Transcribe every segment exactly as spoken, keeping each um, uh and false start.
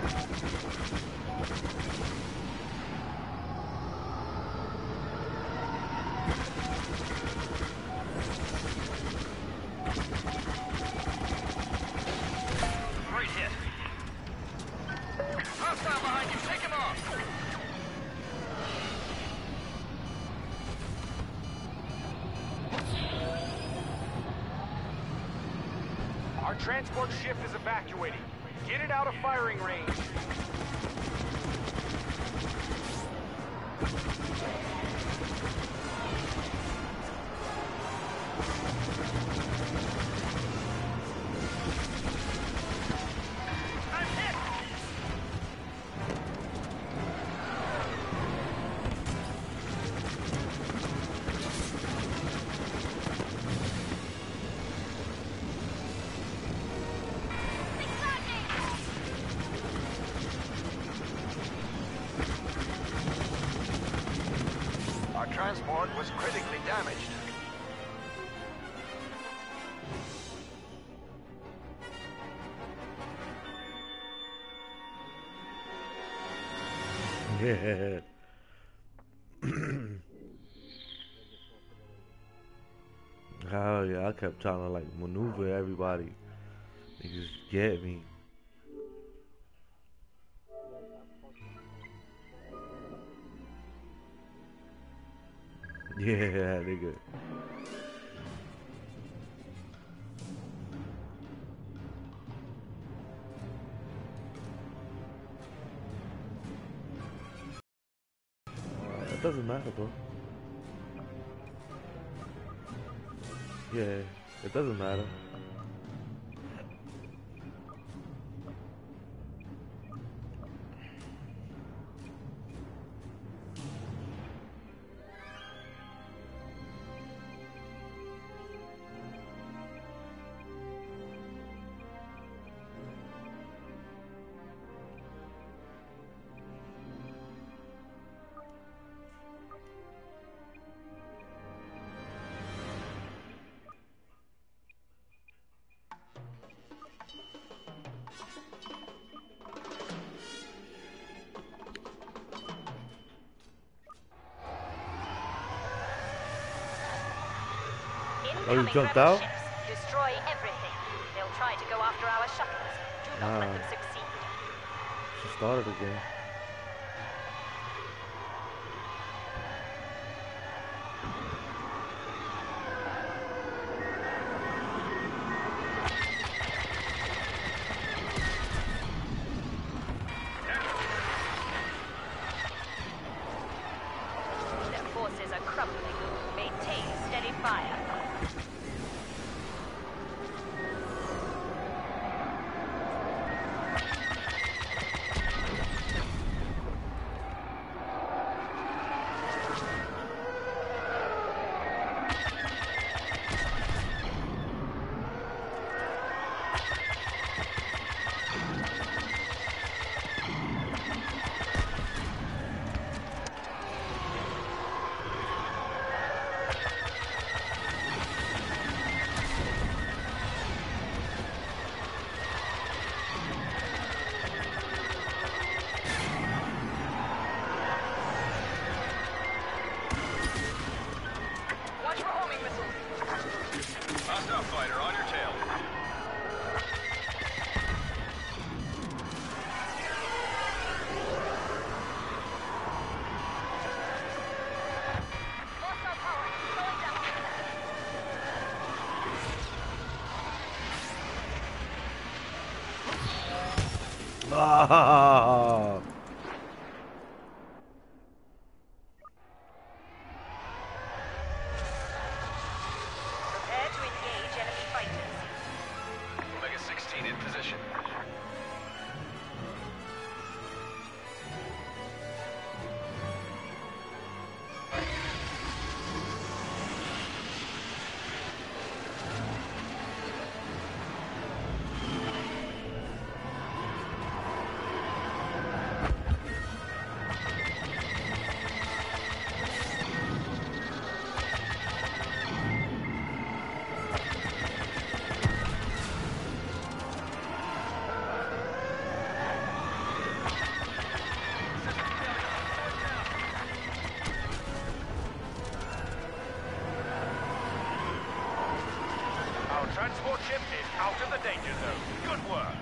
Great hit. Hostile behind you. Take him off. Our transport ship is evacuating. Get it out of firing range. I'm hit. Our transport was critically damaged. Yeah. Oh yeah, I kept trying to like maneuver everybody. They just get me. Yeah, nigga. Uh, it doesn't matter, bro. Yeah, it doesn't matter. Oh, you jumped out? Ships. Destroy everything. They'll try to go after our shuttles. Do not let Ah. them succeed. She started again. Their forces are crumbling. Maintain steady fire. Watch for homing missiles. Hostile fighter on your tail. Hostile power. Slowing down. Ah! Prepare to engage enemy fighters. Omega sixteen in position. danger zone. Good work.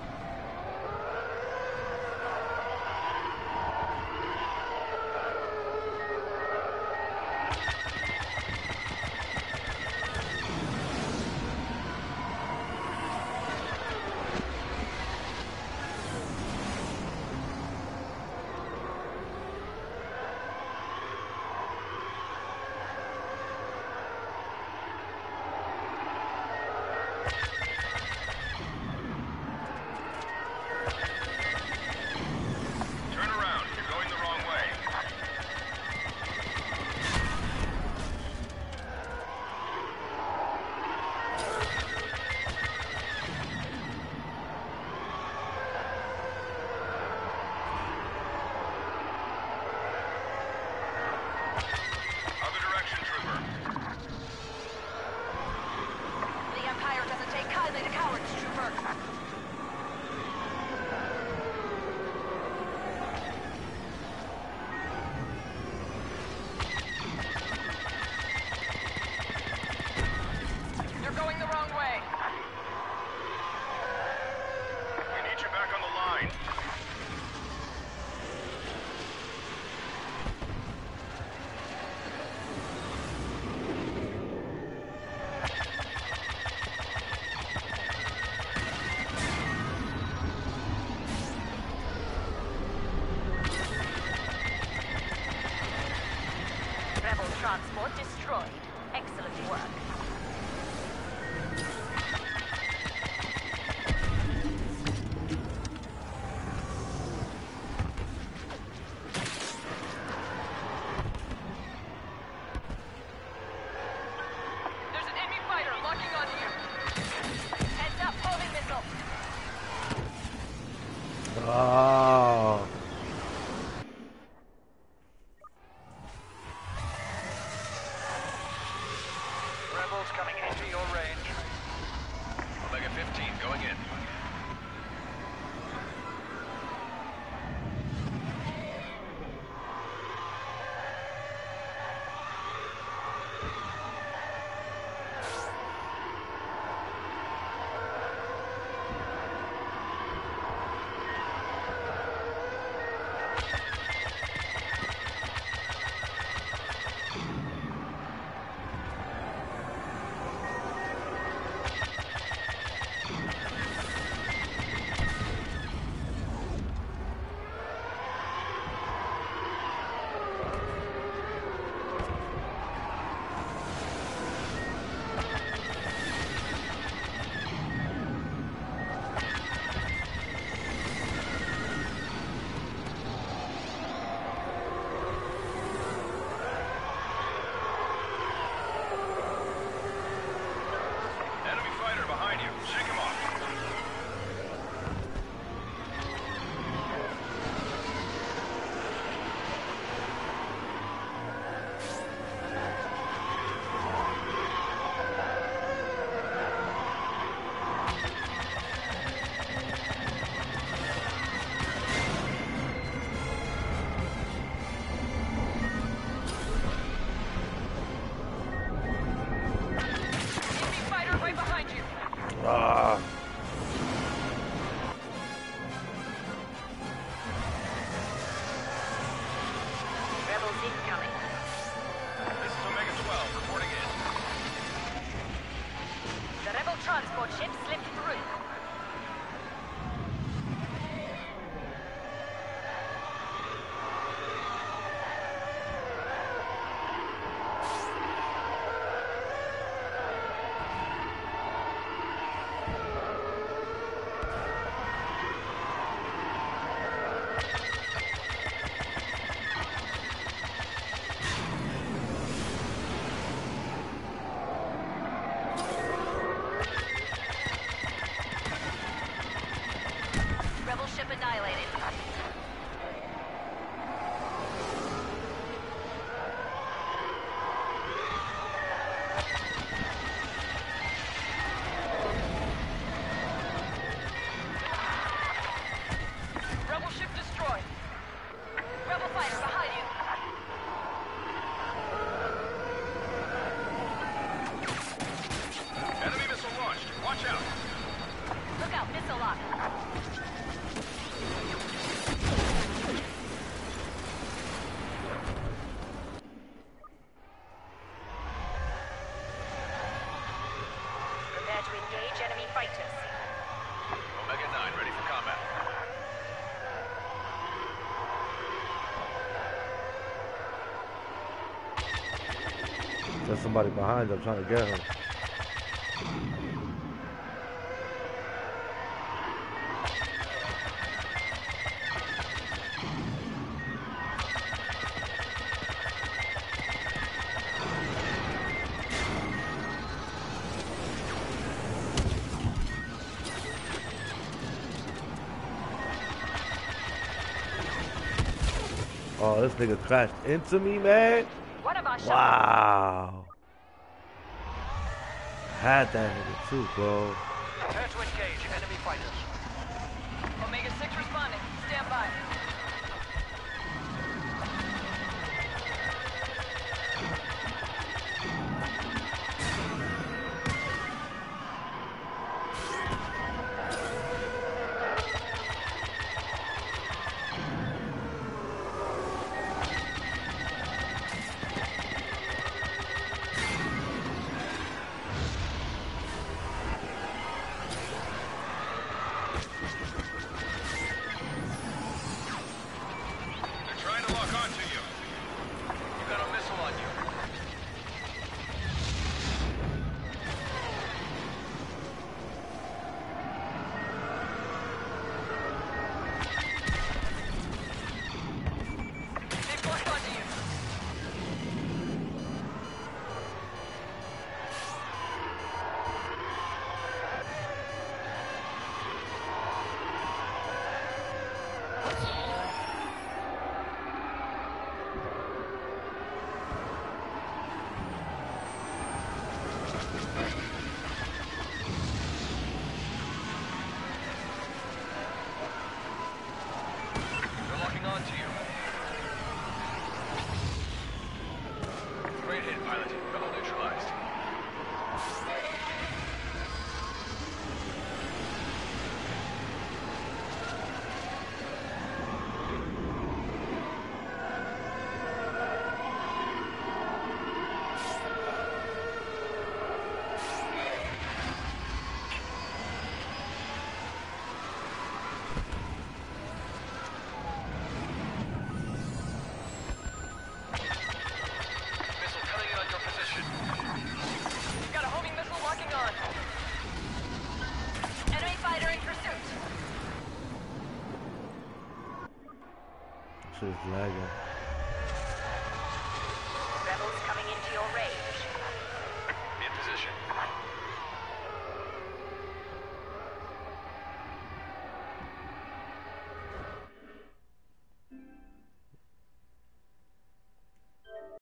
Transport destroyed. Excellent work. There's an enemy fighter locking onto you. Heads up, homing missile. Oh. Rebels coming into your range. Omega fifteen going in. Ah. Rebels incoming. This is Omega twelve reporting in. The rebel transport ship slipped through. Rebel ship annihilated. Rebel ship destroyed. Rebel fighter behind you. Enemy missile launched. Watch out. There's somebody behind you. I'm trying to get him. Oh, this nigga crashed into me, man. One of our shots. Wow. Had that nigga too, bro. Prepare to engage enemy fighters. Omega six responding. Stand by. They're trying to lock onto you. You got a missile on you. They've locked onto you. They're locking onto you. Great hit, pilot. Rebel neutralized. Missile coming in on your position. We've got a homing missile locking on. Enemy fighter in pursuit. Shit's lagging.